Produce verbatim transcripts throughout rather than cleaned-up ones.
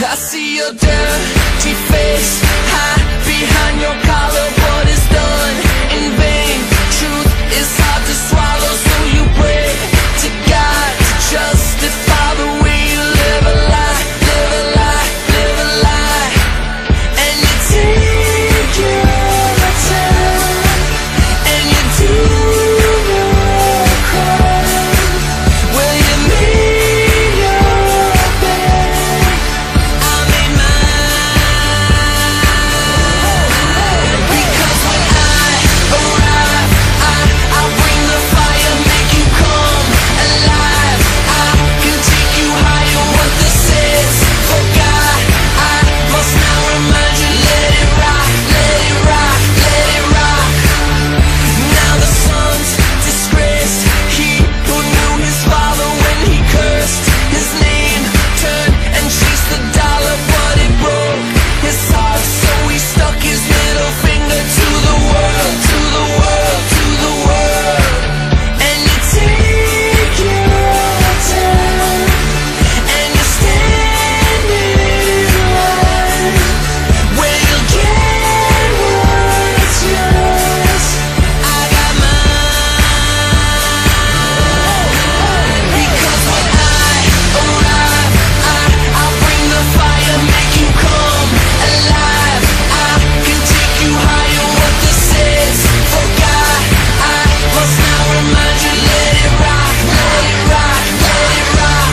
I see your dirty face hide behind your collar, but it's done in vain. Truth is hard to swallow, so you pray to God to justify the way you live a lie, live a lie, live a lie. And you take your time, and you do your crime. Well, you made your bed, I made mine. Because when I arrive, I, I bring the fire, make you come alive. I can take you higher, what this is. For God, I must now remind you, let it rock, let it rock, let it rock. Now the son's disgraced, he who knew his father when he cursed his name, turned and chased the dollar, but it broke his heart, so he stuck his middle finger to the world, to the world, to the world. And you take your time, and you stand in line, where you'll get what's yours. I got mine. Because when I arrive, I, I bring the fire, make you come alive. I can take you higher, what this is. For God, I must now remind you, let it rock, let it rock, let it rock.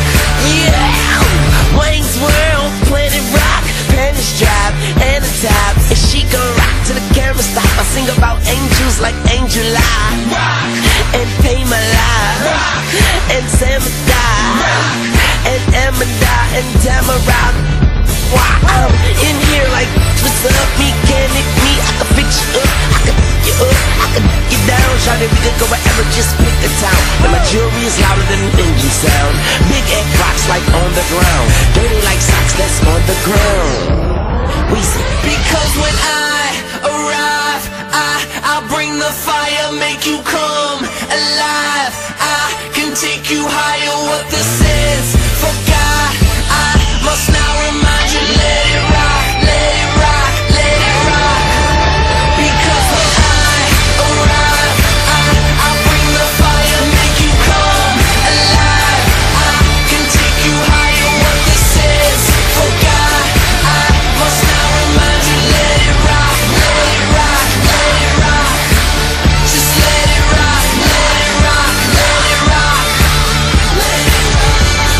Yeah, Wayne's World, Planet Rock, Penny's Drive, and the top. And she gon' rock till the camera stop. I sing about angels like Angel Eye, rock, and Pay My Life, rock, and Samadai, and Amanda, and Tamara. Wow, I'm in here like, what's up, mechanic me? I can fix you up, I can pick you up, I can pick you down. Shout it, we can go wherever, just pick a town. And my jewelry is louder than an engine sound. Big egg rocks like on the ground, dirty like socks that's on the ground. We say, because when I arrive, I, I bring the fire, make you come alive. I can take you higher, what this is. For God, I must now remind you, let it rock, let it rock, let it rock. Because when I arrive, I, I bring the fire, make you come alive. I can take you higher, what this is. For God, I must now remind you, let it rock, let it rock, let it rock. Just let it rock, let it rock, let it rock, let it rock.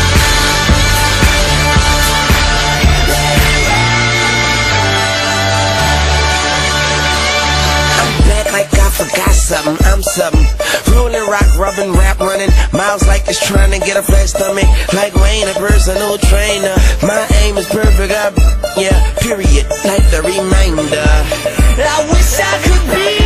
I'm back like I forgot something, I'm something. Rolling, rock, rubbing, rap, running miles like it's trying to get a flat stomach. Like Wayne, a personal trainer. My aim is perfect, I, yeah, period. Like the reminder, I wish I could be